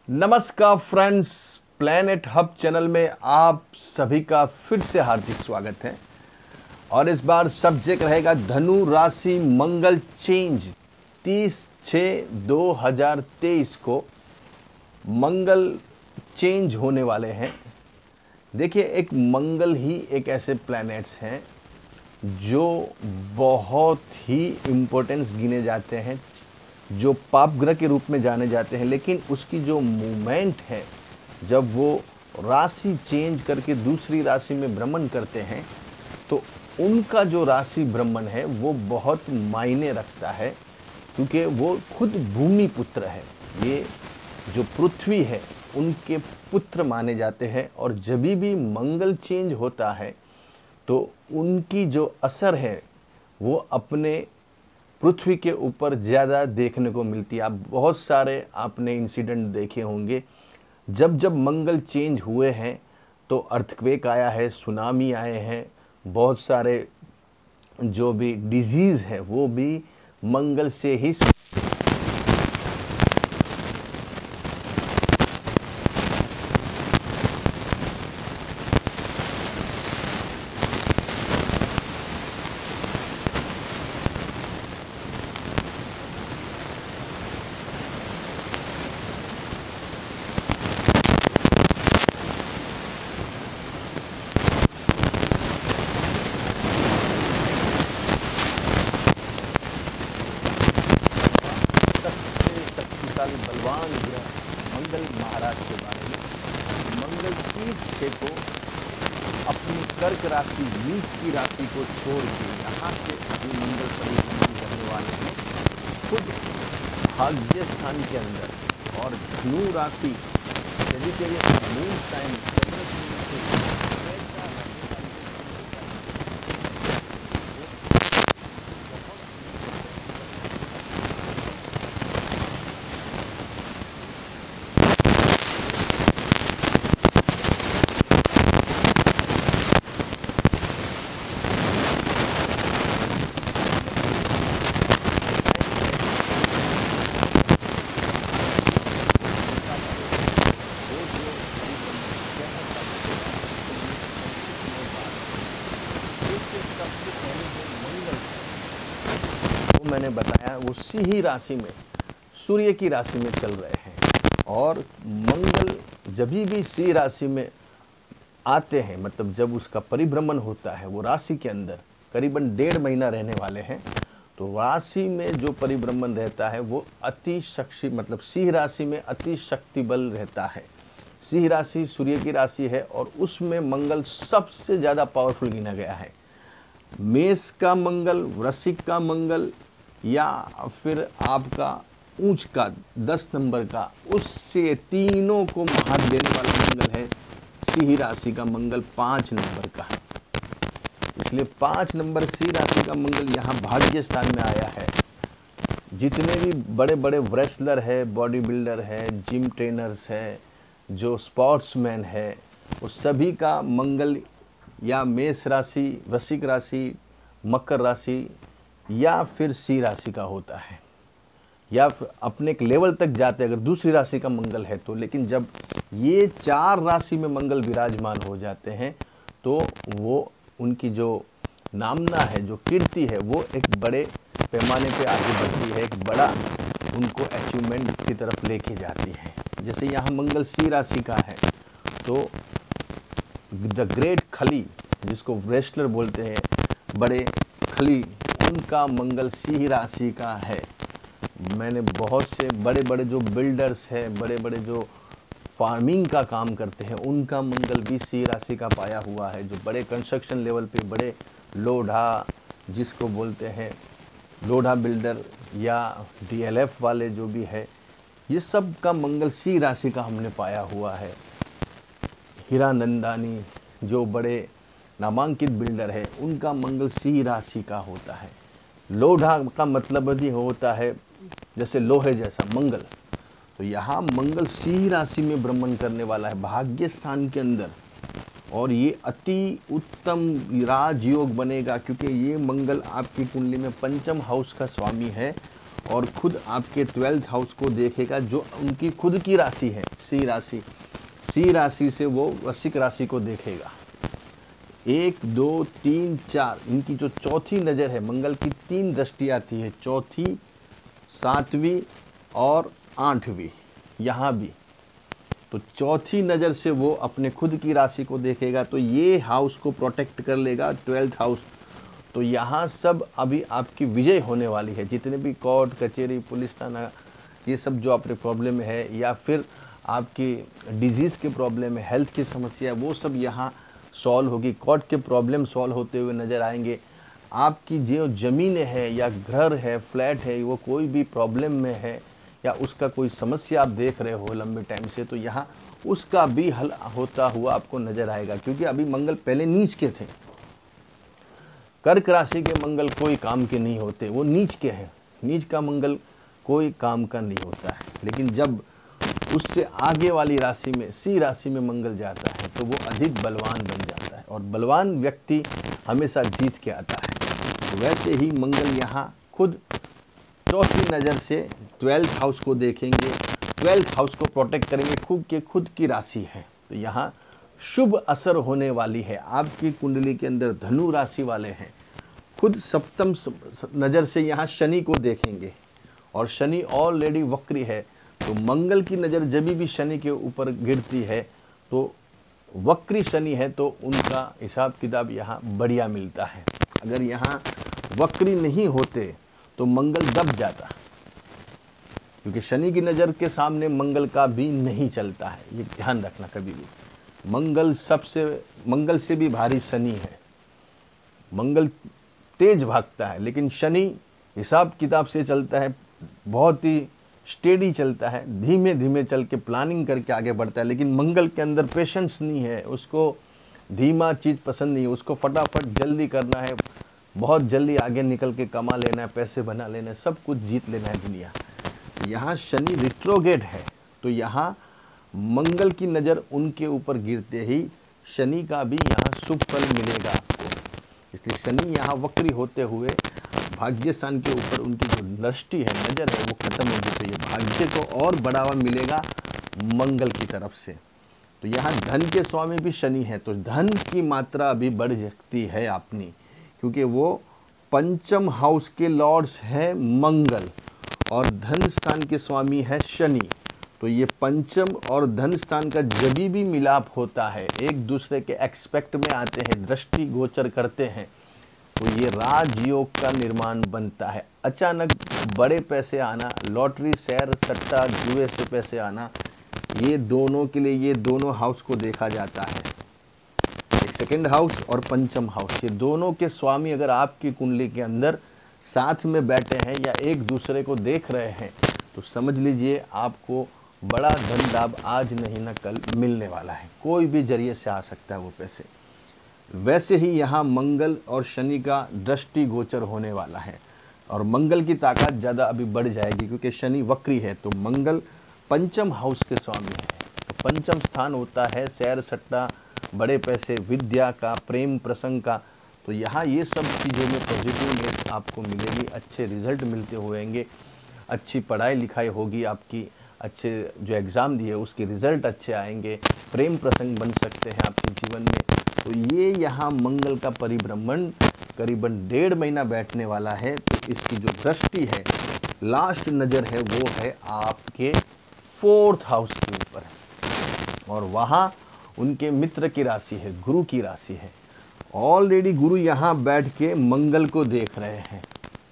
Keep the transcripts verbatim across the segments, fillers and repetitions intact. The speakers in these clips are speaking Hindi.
नमस्कार फ्रेंड्स, प्लैनेट हब चैनल में आप सभी का फिर से हार्दिक स्वागत है। और इस बार सब्जेक्ट रहेगा धनु राशि मंगल चेंज। तीस छः दो हज़ार तेईस को मंगल चेंज होने वाले हैं। देखिए, एक मंगल ही एक ऐसे प्लैनेट्स हैं जो बहुत ही इम्पोर्टेंस गिने जाते हैं, जो पाप ग्रह के रूप में जाने जाते हैं। लेकिन उसकी जो मूवमेंट है, जब वो राशि चेंज करके दूसरी राशि में भ्रमण करते हैं, तो उनका जो राशि भ्रमण है वो बहुत मायने रखता है, क्योंकि वो खुद भूमि पुत्र है। ये जो पृथ्वी है उनके पुत्र माने जाते हैं। और जब भी मंगल चेंज होता है तो उनकी जो असर है वो अपने पृथ्वी के ऊपर ज़्यादा देखने को मिलती है। आप बहुत सारे आपने इंसिडेंट देखे होंगे, जब जब मंगल चेंज हुए हैं तो अर्थक्वेक आया है, सुनामी आए हैं, बहुत सारे जो भी डिजीज़ है वो भी मंगल से ही शक्तिशाली बलवान ग्रह मंगल महाराज के बारे में। मंगल तीस छः को अपनी कर्क राशि नीच की राशि को छोड़ के यहाँ से अपनी मंगल परिक्रमा करने वाले हैं, खुद भाग्य स्थान के अंदर। और धनु राशि सेजिटेरियस मून साइन मैंने बताया उसी ही राशि में, सूर्य की राशि में चल रहे हैं। और मंगल जब भी सी राशि में आते हैं, मतलब जब उसका परिभ्रमण होता है वो राशि के अंदर करीबन डेढ़ महीना रहने वाले हैं, तो राशि में जो परिभ्रमण रहता है वो अति शक्ति, मतलब सिंह राशि में अति शक्ति बल रहता है। सिंह राशि सूर्य की राशि है और उसमें मंगल सबसे ज़्यादा पावरफुल गिना गया है। मेष का मंगल, वृश्चिक का मंगल, या फिर आपका ऊंच का दस नंबर का, उससे तीनों को हाथ देने वाला मंगल है सिंह राशि का मंगल पाँच नंबर का। इसलिए पाँच नंबर सिंह राशि का मंगल यहाँ भाग्य स्थान में आया है। जितने भी बड़े बड़े रेसलर है, बॉडी बिल्डर है, जिम ट्रेनर्स है, जो स्पोर्ट्समैन है, वो सभी का मंगल या मेष राशि, वृश्चिक राशि, मकर राशि या फिर सिंह राशि का होता है। या अपने एक लेवल तक जाते अगर दूसरी राशि का मंगल है तो। लेकिन जब ये चार राशि में मंगल विराजमान हो जाते हैं तो वो उनकी जो नामना है, जो कीर्ति है, वो एक बड़े पैमाने पे आगे बढ़ती है, एक बड़ा उनको अचीवमेंट की तरफ लेके जाती है। जैसे यहाँ मंगल सिंह राशि का है तो द ग्रेट खली, जिसको रेसलर बोलते हैं, बड़े खली, उनका मंगल सिंह राशि का है। मैंने बहुत से बड़े बड़े जो बिल्डर्स हैं, बड़े बड़े जो फार्मिंग का काम करते हैं, उनका मंगल भी सिंह राशि का पाया हुआ है। जो बड़े कंस्ट्रक्शन लेवल पे बड़े लोढ़ा, जिसको बोलते हैं लोढ़ा बिल्डर या डीएलएफ वाले जो भी है, ये सब का मंगल सिंह राशि का हमने पाया हुआ है। हीरानंदानी जो बड़े नामांकित बिल्डर है, उनका मंगल सिंह राशि का होता है। लोढ़ा का मतलब भी होता है जैसे लोहे जैसा मंगल। तो यहाँ मंगल सिंह राशि में भ्रमण करने वाला है भाग्य स्थान के अंदर। और ये अति उत्तम राजयोग बनेगा, क्योंकि ये मंगल आपकी कुंडली में पंचम हाउस का स्वामी है और खुद आपके ट्वेल्थ हाउस को देखेगा, जो उनकी खुद की राशि है सी राशि। सी राशि से वो वृश्चिक राशि को देखेगा। एक दो तीन चार, इनकी जो चौथी नज़र है, मंगल की तीन दृष्टि आती है, चौथी, सातवीं और आठवीं, यहाँ भी। तो चौथी नज़र से वो अपने खुद की राशि को देखेगा, तो ये हाउस को प्रोटेक्ट कर लेगा, ट्वेल्थ हाउस। तो यहाँ सब अभी आपकी विजय होने वाली है। जितने भी कोर्ट कचहरी पुलिस थाना, ये सब जो आपके प्रॉब्लम है, या फिर आपकी डिजीज़ के प्रॉब्लम है, हेल्थ की समस्या, वो सब यहाँ सॉल्व होगी। कोर्ट के प्रॉब्लम सॉल्व होते हुए नज़र आएंगे। आपकी जो ज़मीनें हैं या घर है, फ्लैट है, वो कोई भी प्रॉब्लम में है या उसका कोई समस्या आप देख रहे हो लंबे टाइम से, तो यहाँ उसका भी हल होता हुआ आपको नज़र आएगा। क्योंकि अभी मंगल पहले नीच के थे। कर्क राशि के मंगल कोई काम के नहीं होते, वो नीच के हैं। नीच का मंगल कोई काम का नहीं होता है। लेकिन जब उससे आगे वाली राशि में, सी राशि में मंगल जाता है, तो वो अधिक बलवान बन जाता है, और बलवान व्यक्ति हमेशा जीत के आता है। तो वैसे ही मंगल यहाँ खुद चौथी नज़र से ट्वेल्थ हाउस को देखेंगे, ट्वेल्थ हाउस को प्रोटेक्ट करेंगे, खुद के खुद की राशि है। तो यहाँ शुभ असर होने वाली है। आपकी कुंडली के अंदर धनु राशि वाले हैं, खुद सप्तम नज़र से यहाँ शनि को देखेंगे, और शनि ऑलरेडी वक्री है। तो मंगल की नज़र जब भी शनि के ऊपर गिरती है, तो वक्री शनि है, तो उनका हिसाब किताब यहाँ बढ़िया मिलता है। अगर यहाँ वक्री नहीं होते तो मंगल दब जाता, क्योंकि शनि की नज़र के सामने मंगल का भी नहीं चलता है। ये ध्यान रखना कभी भी। मंगल सबसे मंगल से भी भारी शनि है। मंगल तेज भागता है, लेकिन शनि हिसाब किताब से चलता है, बहुत ही स्टेडी चलता है, धीमे धीमे चल के प्लानिंग करके आगे बढ़ता है। लेकिन मंगल के अंदर पेशेंस नहीं है, उसको धीमा चीज़ पसंद नहीं है, उसको फटाफट जल्दी करना है, बहुत जल्दी आगे निकल के कमा लेना है, पैसे बना लेना है, सब कुछ जीत लेना है दुनिया। यहाँ शनि रिट्रोगेट है, तो यहाँ मंगल की नज़र उनके ऊपर गिरते ही शनि का भी यहाँ शुभ फल मिलेगा आपको। इसलिए शनि यहाँ वक्री होते हुए भाग्य स्थान के ऊपर उनकी जो दृष्टि है, नज़र है, वो खत्म होगी। तो ये भाग्य को और बढ़ावा मिलेगा मंगल की तरफ से। तो यहाँ धन के स्वामी भी शनि है, तो धन की मात्रा अभी बढ़ सकती है अपनी, क्योंकि वो पंचम हाउस के लॉर्ड्स हैं मंगल, और धन स्थान के स्वामी है शनि। तो ये पंचम और धन स्थान का जब भी मिलाप होता है, एक दूसरे के एक्सपेक्ट में आते हैं, दृष्टि गोचर करते हैं, तो ये राजयोग का निर्माण बनता है। अचानक बड़े पैसे आना, लॉटरी, शेयर, सट्टा, जुए से पैसे आना, ये दोनों के लिए ये दोनों हाउस को देखा जाता है। एक सेकंड हाउस और पंचम हाउस, ये दोनों के स्वामी अगर आपकी कुंडली के अंदर साथ में बैठे हैं या एक दूसरे को देख रहे हैं, तो समझ लीजिए आपको बड़ा धन लाभ आज नहीं ना कल मिलने वाला है। कोई भी जरिए से आ सकता है वो पैसे। वैसे ही यहाँ मंगल और शनि का दृष्टि गोचर होने वाला है, और मंगल की ताकत ज़्यादा अभी बढ़ जाएगी, क्योंकि शनि वक्री है। तो मंगल पंचम हाउस के स्वामी है। तो पंचम स्थान होता है शेयर सट्टा, बड़े पैसे, विद्या का, प्रेम प्रसंग का। तो यहाँ ये सब चीज़ों में पॉजिटिवनेस आपको मिलेगी, अच्छे रिजल्ट मिलते होंगे, अच्छी पढ़ाई लिखाई होगी आपकी, अच्छे जो एग्ज़ाम दिए उसके रिज़ल्ट अच्छे आएंगे, प्रेम प्रसंग बन सकते हैं आपके जीवन में। तो ये यहाँ मंगल का परिभ्रमण करीबन डेढ़ महीना बैठने वाला है। तो इसकी जो दृष्टि है, लास्ट नज़र है, वो है आपके फोर्थ हाउस के ऊपर, और वहाँ उनके मित्र की राशि है, गुरु की राशि है। ऑलरेडी गुरु यहाँ बैठ के मंगल को देख रहे हैं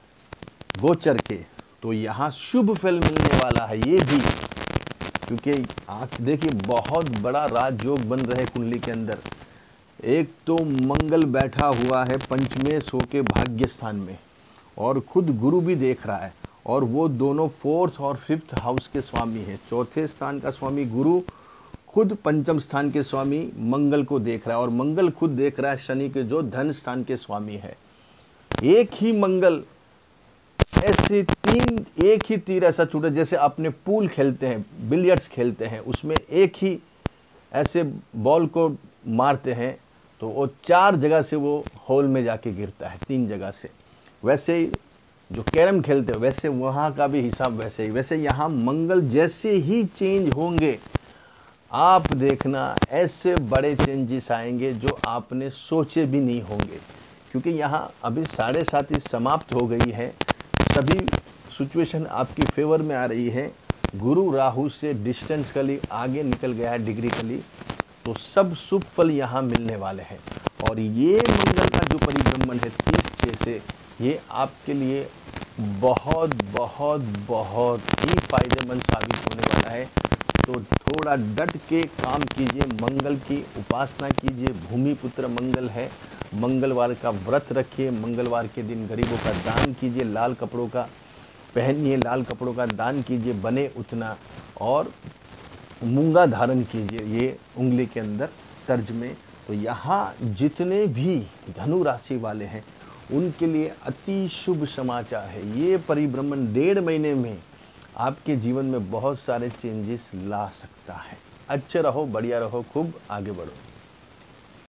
गोचर के, तो यहाँ शुभ फल मिलने वाला है ये भी, क्योंकि आप देखिए बहुत बड़ा राजयोग बन रहे कुंडली के अंदर। एक तो मंगल बैठा हुआ है पंचमेश होके भाग्य स्थान में, और खुद गुरु भी देख रहा है, और वो दोनों फोर्थ और फिफ्थ हाउस के स्वामी है। चौथे स्थान का स्वामी गुरु खुद पंचम स्थान के स्वामी मंगल को देख रहा है, और मंगल खुद देख रहा है शनि के जो धन स्थान के स्वामी है। एक ही मंगल ऐसे तीन, एक ही तीर ऐसा छूटा, जैसे अपने पूल खेलते हैं, बिलियर्ड्स खेलते हैं, उसमें एक ही ऐसे बॉल को मारते हैं तो वो चार जगह से वो होल में जाके गिरता है, तीन जगह से। वैसे ही जो कैरम खेलते हो वैसे वहाँ का भी हिसाब वैसे ही। वैसे यहाँ मंगल जैसे ही चेंज होंगे, आप देखना ऐसे बड़े चेंजेस आएंगे जो आपने सोचे भी नहीं होंगे, क्योंकि यहाँ अभी साढ़े सात ही समाप्त हो गई है, सभी सिचुएशन आपकी फेवर में आ रही है। गुरु राहु से डिस्टेंसली आगे निकल गया है डिग्रीकली, तो सब शुभ फल यहाँ मिलने वाले हैं। और ये मंगल का जो परिभ्रमण है तीस छः से, ये आपके लिए बहुत बहुत बहुत ही फायदेमंद साबित होने वाला है। तो थोड़ा डट के काम कीजिए, मंगल की उपासना कीजिए। भूमि पुत्र मंगल है, मंगलवार का व्रत रखिए, मंगलवार के दिन गरीबों का दान कीजिए, लाल कपड़ों का पहनिए, लाल कपड़ों का दान कीजिए बने उतना, और मूंगा धारण कीजिए ये उंगली के अंदर तर्ज में। तो यहाँ जितने भी धनु राशि वाले हैं उनके लिए अति शुभ समाचार है। ये परिभ्रमण डेढ़ महीने में आपके जीवन में बहुत सारे चेंजेस ला सकता है। अच्छे रहो, बढ़िया रहो, खूब आगे बढ़ो।